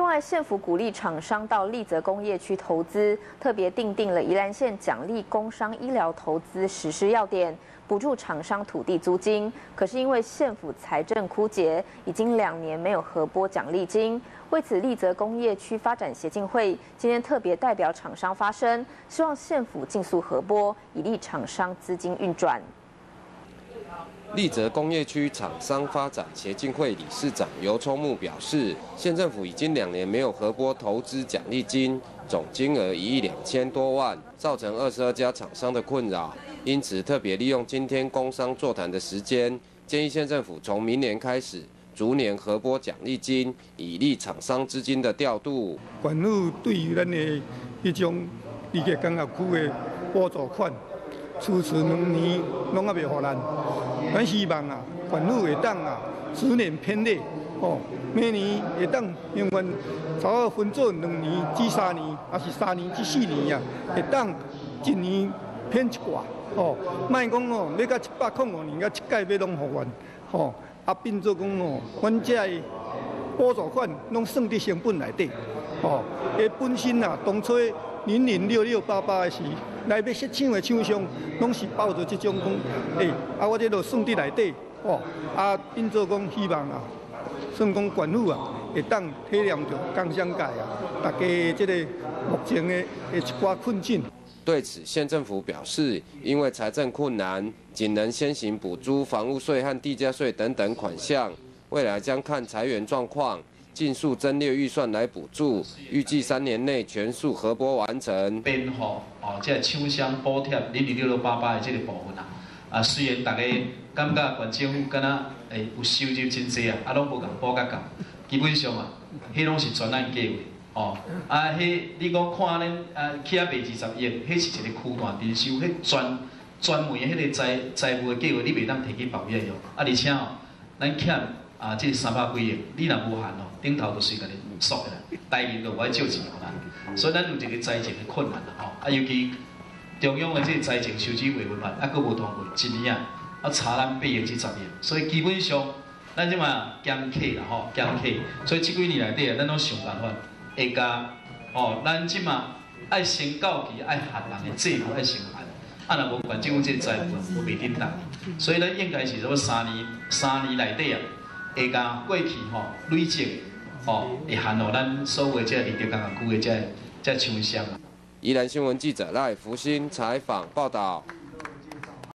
外，县府鼓励厂商到立泽工业区投资，特别订定了宜兰县奖励工商医疗投资实施要点，补助厂商土地租金。可是因为县府财政枯竭，已经2年没有核拨奖励金。为此，立泽工业区发展协进会今天特别代表厂商发声，希望县府尽速核拨，以利厂商资金运转。 立泽工业区厂商发展协进会理事长尤聪木表示，县政府已经2年没有核拨投资奖励金，总金额1亿2000多万，造成22家厂商的困扰。因此，特别利用今天工商座谈的时间，建议县政府从明年开始，逐年核拨奖励金，以利厂商资金的调度。 县府对于咱的迄种立泽工业区的补助款，迟迟2年拢还未予咱。 咱希望啊，县府会当啊，10年偏类，每年会当永远差不多分做2年至3年，还是3年至4年啊，会当1年偏一挂，莫讲要到705年，到7届要拢予阮，变做讲阮这的补助款拢算伫成本内底，伊本身啊，当初006688的时。 来要设厂的厂商，拢是抱着这种讲，我这都算伫内底，变做讲希望啊，算讲县府啊，会当体谅着工商界啊，大家这个目前的一寡困境。 对此，县政府表示，因为财政困难，仅能先行补助房屋税和地价税等等款项，未来将看财源状况。 尽速增列预算来补助，预计3年内全数核拨完成。编号即个厂商补贴006688的这个部分啊，虽然大家感觉县政府敢若有收入真济啊，拢无共补甲够，基本上啊，迄拢是专案计划迄你讲看咱起啊卖20亿，迄是一个区段征收，迄专门的迄个财务的计划，你袂当摕去保险而且咱欠。 这300几亿，你若无限顶头就随甲你缩起来，台面就无爱借钱互咱，所以咱有一个财政的困难尤其中央的这个财政收支委员会佫无通过，1年差咱8亿至10亿，所以基本上咱即马减客啦减客，所以这几年内底咱拢想办法会甲咱即马爱先到期爱限人的制度爱先限，若无县政府这个财务袂顶当，所以咱应该是说3年内底会甲过去累积会限予咱所有这立泽工业区的这厂商。宜兰新闻记者赖福兴采访报道。